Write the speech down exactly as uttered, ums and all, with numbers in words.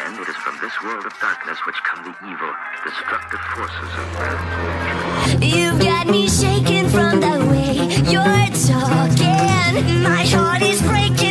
And it is from this world of darkness which come the evil, destructive forces of man's nature. You've got me shaking from the way you're talking. My heart is breaking.